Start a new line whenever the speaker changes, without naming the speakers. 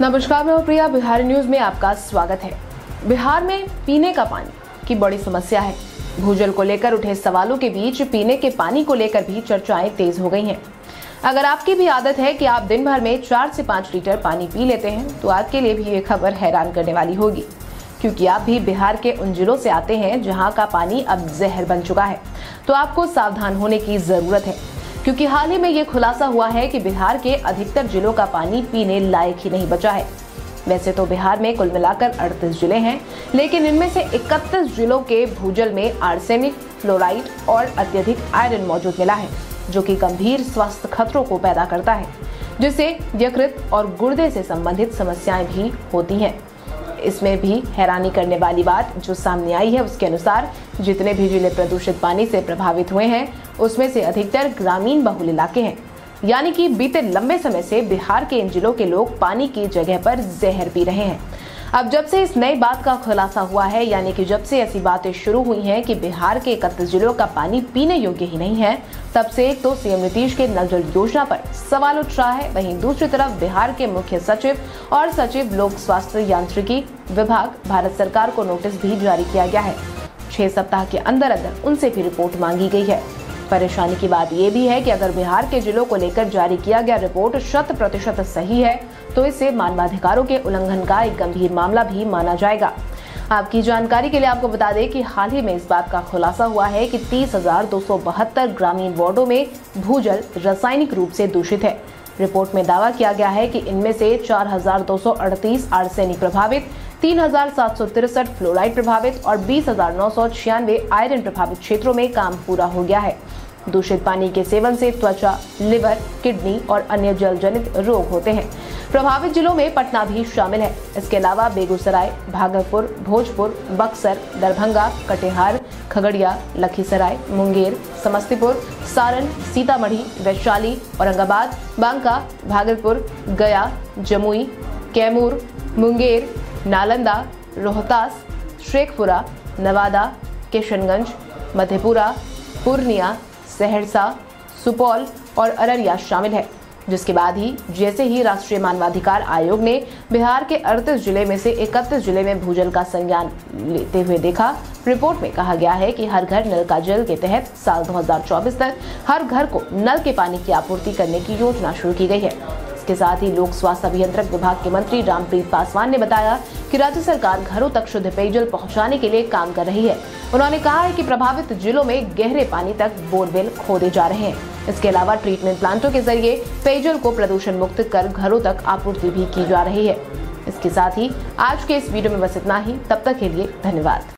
नमस्कार, मैं प्रिया। बिहार न्यूज में आपका स्वागत है। बिहार में पीने का पानी की बड़ी समस्या है। भूजल को लेकर उठे सवालों के बीच पीने के पानी को लेकर भी चर्चाएं तेज हो गई हैं। अगर आपकी भी आदत है कि आप दिन भर में 4 से 5 लीटर पानी पी लेते हैं, तो आपके लिए भी ये खबर हैरान करने वाली होगी, क्योंकि आप भी बिहार के उन जिलों से आते हैं जहां का पानी अब जहर बन चुका है। तो आपको सावधान होने की जरूरत है, क्योंकि हाल ही में ये खुलासा हुआ है कि बिहार के अधिकतर जिलों का पानी पीने लायक ही नहीं बचा है। वैसे तो बिहार में कुल मिलाकर 38 जिले हैं, लेकिन इनमें से 31 जिलों के भूजल में आर्सेनिक, फ्लोराइड और अत्यधिक आयरन मौजूद मिला है, जो कि गंभीर स्वास्थ्य खतरों को पैदा करता है, जिससे यकृत और गुर्दे से संबंधित समस्याएं भी होती हैं। इसमें भी हैरानी करने वाली बात जो सामने आई है, उसके अनुसार जितने भी जिले प्रदूषित पानी से प्रभावित हुए हैं, उसमें से अधिकतर ग्रामीण बहुल इलाके हैं। यानी कि बीते लंबे समय से बिहार के इन जिलों के लोग पानी की जगह पर जहर पी रहे हैं। अब जब से इस नई बात का खुलासा हुआ है, यानी कि जब से ऐसी बातें शुरू हुई हैं कि बिहार के 31 जिलों का पानी पीने योग्य ही नहीं है, तब से एक तो सीएम नीतीश के नल जल योजना पर सवाल उठ रहा है, वहीं दूसरी तरफ बिहार के मुख्य सचिव और सचिव लोक स्वास्थ्य यांत्रिकी विभाग भारत सरकार को नोटिस भी जारी किया गया है। 6 सप्ताह के अंदर अंदर उनसे भी रिपोर्ट मांगी गई है। परेशानी की बात यह भी है कि अगर बिहार के जिलों को लेकर जारी किया गया रिपोर्ट 100% सही है, तो इसे मानवाधिकारों के उल्लंघन का एक गंभीर मामला भी माना जाएगा। आपकी जानकारी के लिए आपको बता दें कि हाल ही में इस बात का खुलासा हुआ है कि 30,272 ग्रामीण वार्डों में भूजल रासायनिक रूप से दूषित है। रिपोर्ट में दावा किया गया है कि इनमें से 4,238 आर्सेनिक प्रभावित, 3,763 फ्लोराइड प्रभावित और 20,996 आयरन प्रभावित क्षेत्रों में काम पूरा हो गया है। दूषित पानी के सेवन से त्वचा, लिवर, किडनी और अन्य जल जनित रोग होते हैं। प्रभावित जिलों में पटना भी शामिल है। इसके अलावा बेगूसराय, भागलपुर, भोजपुर, बक्सर, दरभंगा, कटिहार, खगड़िया, लखीसराय, मुंगेर, समस्तीपुर, सारण, सीतामढ़ी, वैशाली, औरंगाबाद, बांका, भागलपुर, गया, जमुई, कैमूर, मुंगेर, नालंदा, रोहतास, शेखपुरा, नवादा, किशनगंज, मधेपुरा, पूर्णिया, सहरसा, सुपौल और अररिया शामिल है। जिसके बाद ही जैसे ही राष्ट्रीय मानवाधिकार आयोग ने बिहार के 38 जिले में से 31 जिले में भूजल का संज्ञान लेते हुए देखा, रिपोर्ट में कहा गया है कि हर घर नल का जल के तहत साल 2024 तक हर घर को नल के पानी की आपूर्ति करने की योजना शुरू की गई है। इसके साथ ही लोक स्वास्थ्य अभियंत्रण विभाग के मंत्री रामप्रीत पासवान ने बताया कि राज्य सरकार घरों तक शुद्ध पेयजल पहुंचाने के लिए काम कर रही है। उन्होंने कहा है कि प्रभावित जिलों में गहरे पानी तक बोरवेल खोदे जा रहे हैं। इसके अलावा ट्रीटमेंट प्लांटों के जरिए पेयजल को प्रदूषण मुक्त कर घरों तक आपूर्ति भी की जा रही है। इसके साथ ही आज के इस वीडियो में बस इतना ही। तब तक के लिए धन्यवाद।